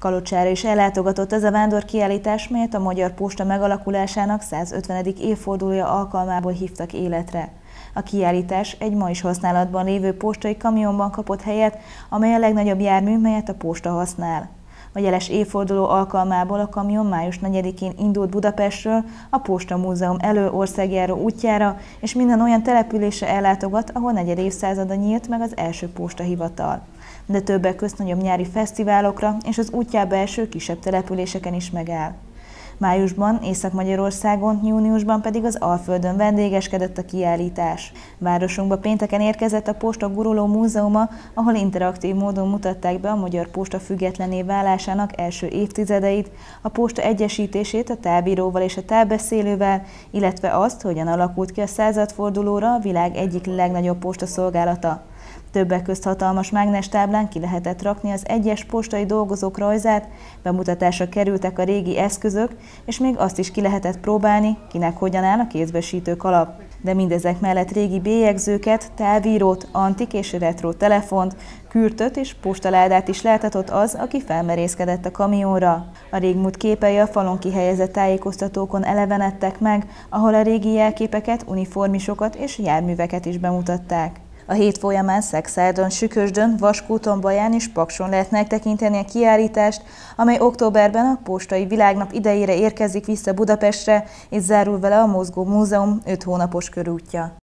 Kalocsára is ellátogatott ez a vándorkiállítás, melyet a Magyar Posta megalakulásának 150. évfordulója alkalmából hívtak életre. A kiállítás egy ma is használatban lévő postai kamionban kapott helyet, amely a legnagyobb jármű, melyet a posta használ. A jeles évforduló alkalmából a kamion május 4-én indult Budapestről a Posta Múzeum elől országjáró útjára, és minden olyan településre ellátogat, ahol negyed évszázada nyílt meg az első postahivatal. De többek közt nagyobb nyári fesztiválokra és az útjába eső kisebb településeken is megáll. Májusban Észak-Magyarországon, júniusban pedig az Alföldön vendégeskedett a kiállítás. Városunkba pénteken érkezett a Posta Guruló Múzeuma, ahol interaktív módon mutatták be a Magyar Posta függetlenné válásának első évtizedeit, a posta egyesítését a távbíróval és a távbeszélővel, illetve azt, hogyan alakult ki a századfordulóra a világ egyik legnagyobb postaszolgálata. Többek közt hatalmas mágnestáblán ki lehetett rakni az egyes postai dolgozók rajzát, bemutatásra kerültek a régi eszközök, és még azt is ki lehetett próbálni, kinek hogyan áll a kézbesítő kalap. De mindezek mellett régi bélyegzőket, távírót, antik és retro telefont, kürtöt és postaládát is láthatott az, aki felmerészkedett a kamionra. A régmúlt képei a falon kihelyezett tájékoztatókon elevenedtek meg, ahol a régi jelképeket, uniformisokat és járműveket is bemutatták. A hét folyamán Szexárdon, Sükösdön, Vaskúton, Baján és Pakson lehet megtekinteni a kiállítást, amely októberben a Postai Világnap idejére érkezik vissza Budapestre, és zárul vele a Mozgó Múzeum 5 hónapos körútja.